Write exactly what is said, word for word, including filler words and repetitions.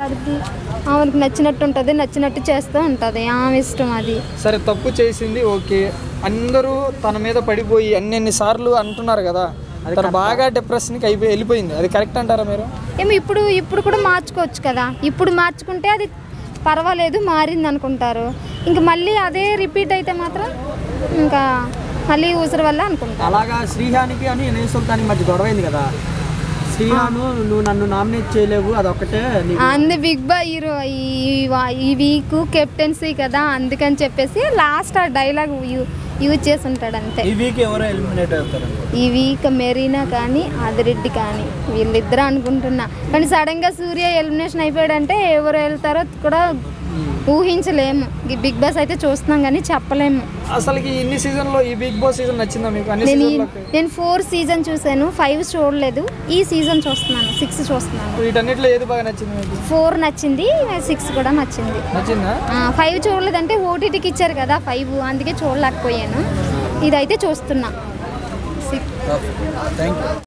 ఆమెకు నచ్చినట్టు ఉంటుంది, నచ్చినట్టు చేస్తూ ఉంటుంది, ఆమె ఇష్టం అది. సరే తప్పు చేసింది ఓకే, అందరూ తన మీద పడిపోయి అన్ని అన్ని సార్లు అంటున్నారు కదా, తను బాగా డిప్రెషన్కి అయిపోయి వెళ్ళిపోయింది, అది కరెక్ట్ అంటారా మీరు? ఏమో ఇప్పుడు ఇప్పుడు కూడా మార్చుకోవచ్చు కదా, ఇప్పుడు మార్చుకుంటే అది పర్వాలేదు మారింది అనుకుంటారు, ఇంక మళ్ళీ అదే రిపీట్ అయితే మాత్రం ఇంకా మళ్ళీ ఊసరి వల్ల అనుకుంటారు. అలాగా శ్రీహానికి అని వినయ్ సుల్తాన్కి మధ్య గొడవైంది కదా, శ్రీహాను నువ్వు నన్ను నామినేట్ చేయలేవు అదొక్కటే అంది బిగ్ బాస్ హీరో ఈ వీక్ కెప్టెన్సీ కదా అందుకని చెప్పేసి లాస్ట్ ఆ డైలాగ్ యూజ్ చేసి ఉంటాడు అంతే. ఈ వీక్ ఎవరో ఎలిమినేట్ అవుతారు? ఈ వీక్ మెరీనా కానీ ఆదిరెడ్డి కానీ వీళ్ళిద్దరు అనుకుంటున్నా, కానీ సడన్గా సూర్య ఎలిమినేషన్ అయిపోయాడంటే ఎవరు వెళ్తారో కూడా ఊహించలేము. ఈ బిగ్ బాస్ అయితే చూస్తున్నాం కానీ చెప్పలేము. అసలు ఇన్ని సీజన్లో ఈ బిగ్ బాస్ సీజన్ నచ్చిందా మీకు? నేను నేను ఫోర్ సీజన్ చూసాను, ఫైవ్ చూడలేదు, ఈ సీజన్ చూస్తున్నాను, సిక్స్ చూస్తున్నాను. వీటన్నిటిలో ఏది బాగా నచ్చింది మీకు? ఫోర్ నచ్చింది, సిక్స్ కూడా నచ్చింది. నచ్చిందా? ఫైవ్ చూడలేదంటే ఓటీటీకి ఇచ్చారు కదా ఫైవ్, అందుకే చూడలేకపోయాను. ఇదైతే చూస్తున్నా. Thank you.